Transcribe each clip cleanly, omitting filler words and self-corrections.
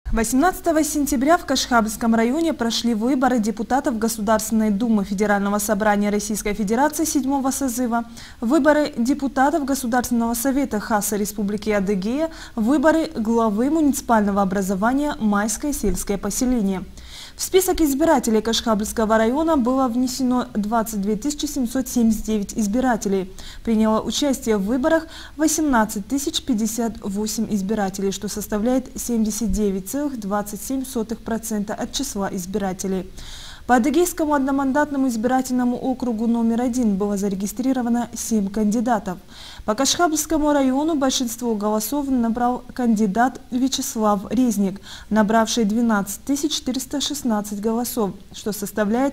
18 сентября в Кашхабльском районе прошли выборы депутатов Государственной Думы Федерального собрания Российской Федерации 7-го созыва, выборы депутатов Государственного совета Хаса Республики Адыгея, выборы главы муниципального образования Майское сельское поселение. В список избирателей Кашхабльского района было внесено 22 779 избирателей. Приняло участие в выборах 18 058 избирателей, что составляет 79,27% от числа избирателей. По Адыгейскому одномандатному избирательному округу номер 1 было зарегистрировано 7 кандидатов. По Кашхабльскому району большинство голосов набрал кандидат Вячеслав Резник, набравший 12 416 голосов, что составляет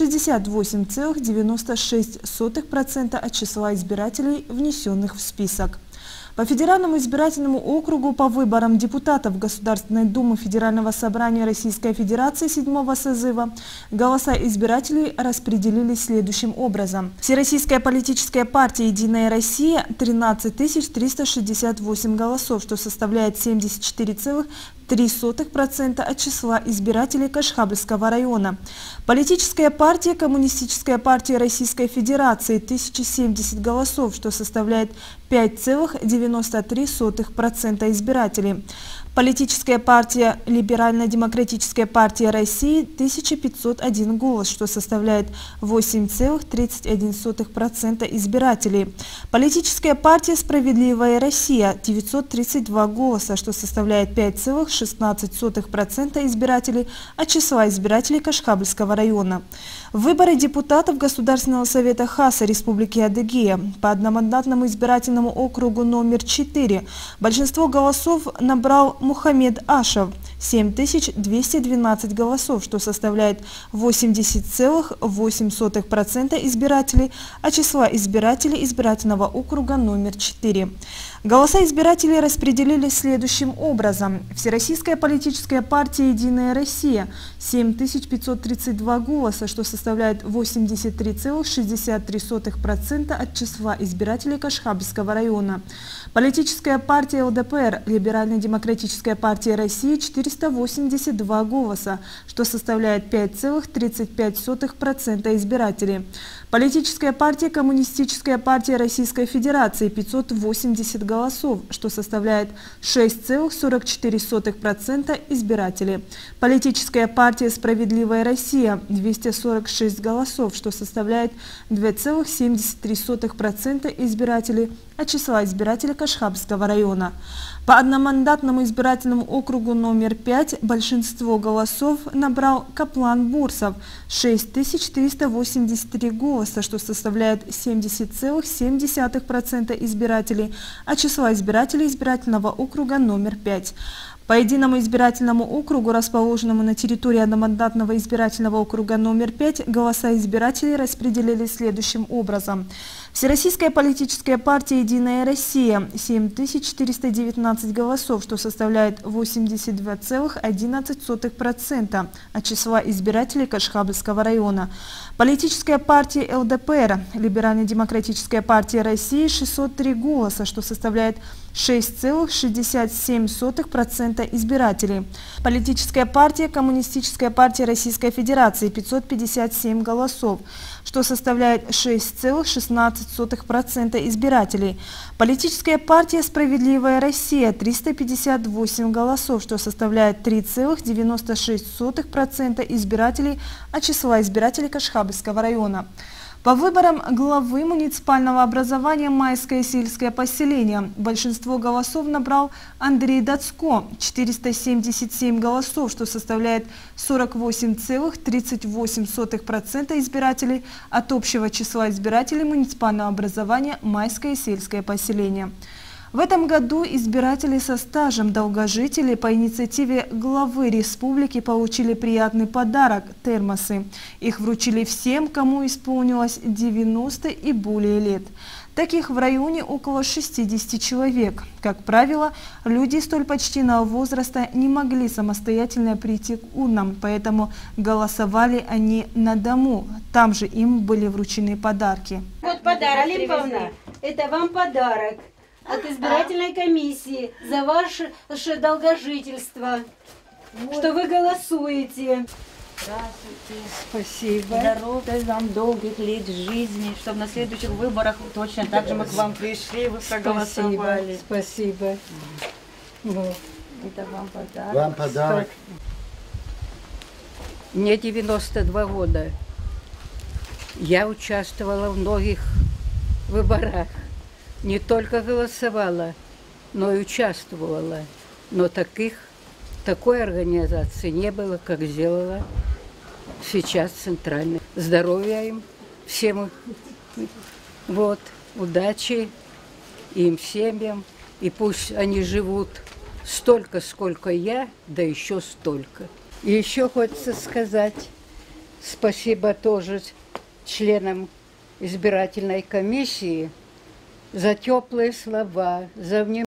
68,96% от числа избирателей, внесенных в список. По Федеральному избирательному округу по выборам депутатов Государственной Думы Федерального собрания Российской Федерации 7-го созыва голоса избирателей распределились следующим образом. Всероссийская политическая партия «Единая Россия» – 13 368 голосов, что составляет 74,3% от числа избирателей Кашхабльского района. Политическая партия «Коммунистическая партия Российской Федерации» – 1070 голосов, что составляет 5,93% избирателей. Политическая партия «Либерально-демократическая партия России» – 1501 голос, что составляет 8,31% избирателей. Политическая партия «Справедливая Россия» – 932 голоса, что составляет 5,16% избирателей от числа избирателей Кашхабльского района. Выборы депутатов Государственного совета Хаса Республики Адыгея по одномандатному избирательному округу номер 4 большинство голосов набрал Мухаммед Ашев – 7212 голосов, что составляет 80,8% избирателей от числа избирателей избирательного округа номер 4. Голоса избирателей распределились следующим образом. Всероссийская политическая партия «Единая Россия» – 7532 голоса, что составляет 83,63% от числа избирателей Кашхабльского района. Политическая партия ЛДПР – Либерально-демократическая партия России – 482 голоса, что составляет 5,35% избирателей. Политическая партия «Коммунистическая партия Российской Федерации» – 580 голосов, что составляет 6,44% избирателей. Политическая партия «Справедливая Россия» – 246 голосов, что составляет 2,73% избирателей от числа избирателей Кашхабльского района. По одномандатному избирательному округу номер 5 большинство голосов набрал Каплан Бурсов – 6383 голоса, что составляет 70,7% избирателей от числа избирателей избирательного округа номер 5. По единому избирательному округу, расположенному на территории одномандатного избирательного округа номер 5, голоса избирателей распределились следующим образом. Всероссийская политическая партия «Единая Россия» – 7419 голосов, что составляет 82,11% от числа избирателей Кашхабльского района. Политическая партия ЛДПР – Либерально-демократическая партия России – 603 голоса, что составляет 6,67% избирателей. Политическая партия «Коммунистическая партия Российской Федерации» – 557 голосов, что составляет 6,16% избирателей. Политическая партия «Справедливая Россия» – 358 голосов, что составляет 3,96% избирателей от числа избирателей Кашхабльского района. По выборам главы муниципального образования Майское сельское поселение большинство голосов набрал Андрей Дацко – 477 голосов, что составляет 48,38% избирателей от общего числа избирателей муниципального образования Майское сельское поселение. В этом году избиратели со стажем долгожителей по инициативе главы республики получили приятный подарок – термосы. Их вручили всем, кому исполнилось 90 и более лет. Таких в районе около 60 человек. Как правило, люди столь почтенного возраста не могли самостоятельно прийти к урнам, поэтому голосовали они на дому. Там же им были вручены подарки. Вот подарок, Олимповна, это вам подарок от избирательной комиссии за ваше долгожительство. что вы голосуете. Здравствуйте. Спасибо. Здоровья вам, долгих лет жизни, чтобы на следующих выборах точно так же мы к вам пришли, вы проголосовали. Спасибо. Вот. Это вам подарок. Вам подарок. Мне 92 года. Я участвовала в многих выборах. Не только голосовала, но и участвовала. Но такой организации не было, как сделала сейчас Центральная. Здоровья им всем. Вот, удачи им, семьям. И пусть они живут столько, сколько я, да еще столько. И еще хочется сказать спасибо тоже членам избирательной комиссии за теплые слова, за внимание.